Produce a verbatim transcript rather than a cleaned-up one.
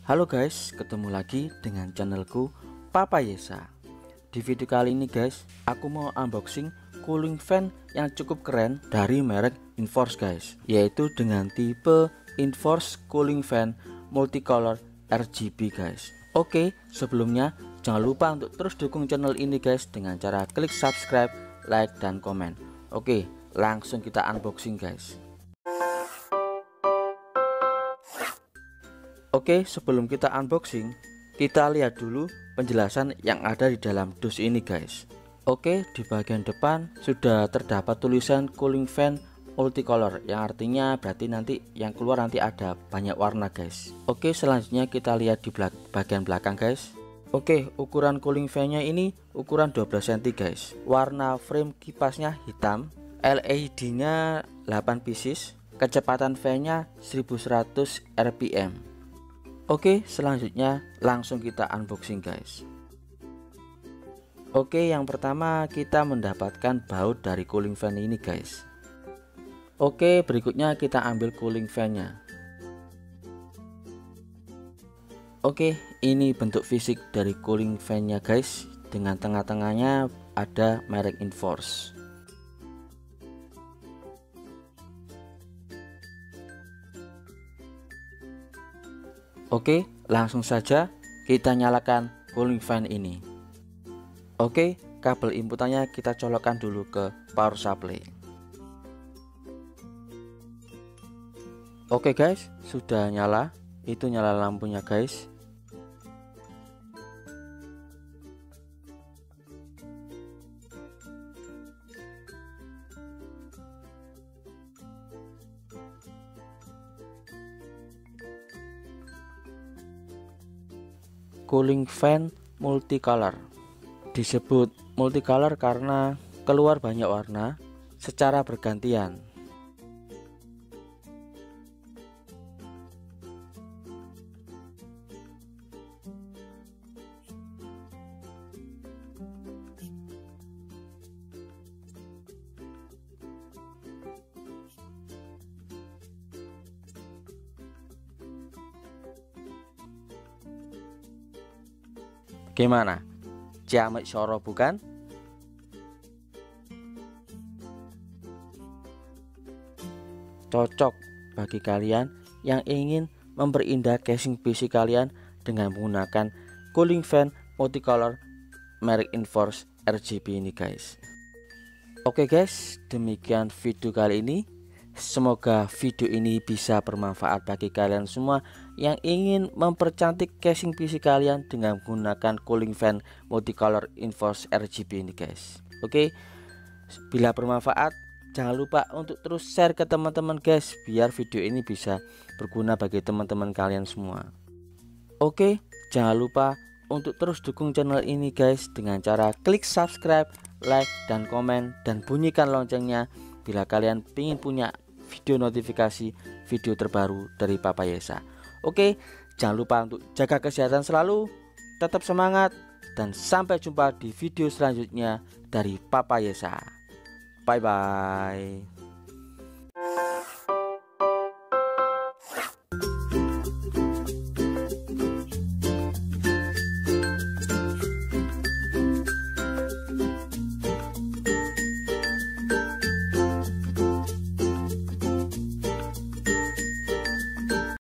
Halo guys, ketemu lagi dengan channelku Papa Yesa. Di video kali ini guys, aku mau unboxing cooling fan yang cukup keren dari merek Inforce guys, yaitu dengan tipe Inforce cooling fan multicolor R G B guys. Oke, sebelumnya jangan lupa untuk terus dukung channel ini guys dengan cara klik subscribe, like, dan komen. Oke, langsung kita unboxing guys. Oke, sebelum kita unboxing, kita lihat dulu penjelasan yang ada di dalam dus ini guys. Oke, di bagian depan sudah terdapat tulisan cooling fan multicolor, yang artinya berarti nanti yang keluar nanti ada banyak warna guys. Oke, selanjutnya kita lihat di belak bagian belakang guys. Oke, ukuran cooling fan nya ini ukuran dua belas sentimeter guys. Warna frame kipasnya hitam, L E D nya delapan pieces, kecepatan fan nya seribu seratus R P M. Oke, selanjutnya langsung kita unboxing guys. Oke, yang pertama kita mendapatkan baut dari cooling fan ini guys. Oke, berikutnya kita ambil cooling fan nya. Oke, ini bentuk fisik dari cooling fan nya guys. Dengan tengah-tengahnya ada merek Inforce. Oke, langsung saja kita nyalakan cooling fan ini. Oke, kabel inputannya kita colokkan dulu ke power supply. Oke guys, sudah nyala. Itu nyala lampunya guys. Cooling fan multicolor disebut multicolor karena keluar banyak warna secara bergantian. Gimana? Ciamik soro bukan? Cocok bagi kalian yang ingin memperindah casing P C kalian dengan menggunakan cooling fan multicolor merek Inforce R G B ini guys. Oke guys, demikian video kali ini. Semoga video ini bisa bermanfaat bagi kalian semua yang ingin mempercantik casing P C kalian dengan menggunakan cooling fan multicolor Inforce R G B ini guys. Oke, bila bermanfaat jangan lupa untuk terus share ke teman-teman guys, biar video ini bisa berguna bagi teman-teman kalian semua. Oke, jangan lupa untuk terus dukung channel ini guys dengan cara klik subscribe, like, dan komen, dan bunyikan loncengnya bila kalian ingin punya video notifikasi video terbaru dari Papa Yesa. Oke, jangan lupa untuk jaga kesehatan selalu, tetap semangat, dan sampai jumpa di video selanjutnya dari Papa Yesa. Bye bye.